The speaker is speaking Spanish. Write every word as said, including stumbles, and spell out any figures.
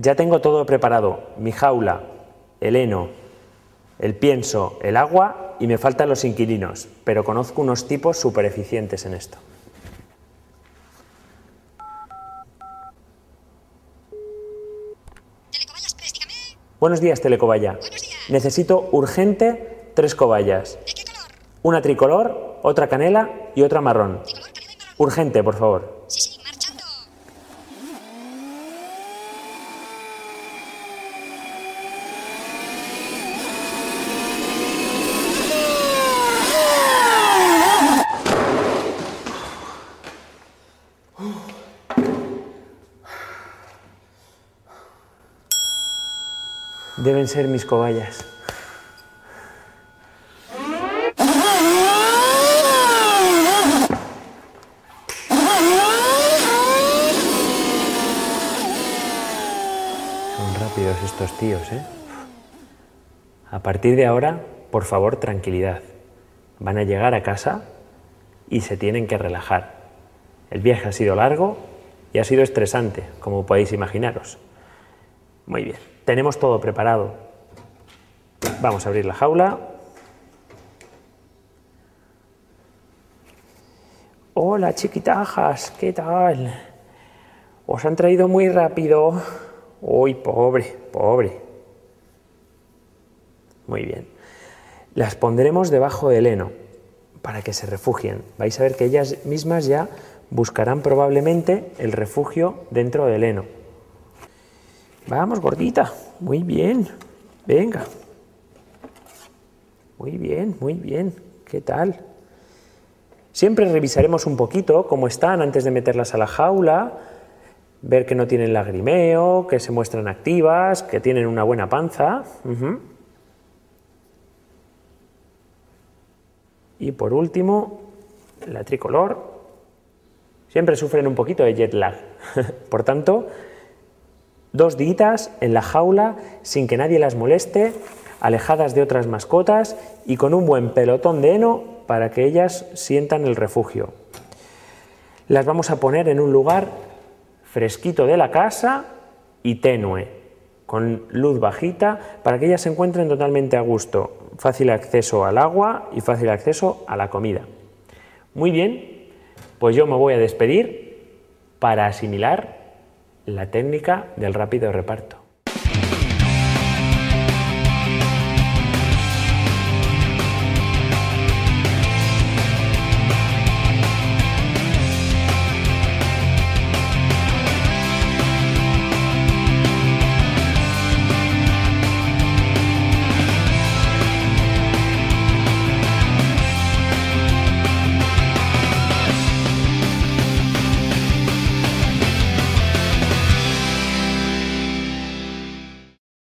Ya tengo todo preparado, mi jaula, el heno, el pienso, el agua y me faltan los inquilinos, pero conozco unos tipos súper eficientes en esto. Telecobayas, préstigame. Buenos días, Telecobaya. Buenos días. Necesito urgente tres cobayas. ¿De qué color? Una tricolor, otra canela y otra marrón. Tricolor, canela y marrón. Urgente, por favor. Sí, sí, marchando. Deben ser mis cobayas. Son rápidos estos tíos, ¿eh? A partir de ahora, por favor, tranquilidad. Van a llegar a casa y se tienen que relajar. El viaje ha sido largo y ha sido estresante, como podéis imaginaros. Muy bien, tenemos todo preparado. Vamos a abrir la jaula. Hola, chiquitajas, ¿qué tal? Os han traído muy rápido. Uy, pobre, pobre. Muy bien. Las pondremos debajo del heno para que se refugien. Vais a ver que ellas mismas ya buscarán probablemente el refugio dentro del heno. Vamos, gordita. Muy bien. Venga. Muy bien, muy bien. ¿Qué tal? Siempre revisaremos un poquito cómo están antes de meterlas a la jaula, ver que no tienen lagrimeo, que se muestran activas, que tienen una buena panza. Uh-huh. Y por último, la tricolor. Siempre sufren un poquito de jet lag. Por tanto, dos días en la jaula sin que nadie las moleste, alejadas de otras mascotas y con un buen pelotón de heno para que ellas sientan el refugio. Las vamos a poner en un lugar fresquito de la casa y tenue, con luz bajita, para que ellas se encuentren totalmente a gusto. Fácil acceso al agua y fácil acceso a la comida. Muy bien, pues yo me voy a despedir para asimilar la técnica del rápido reparto.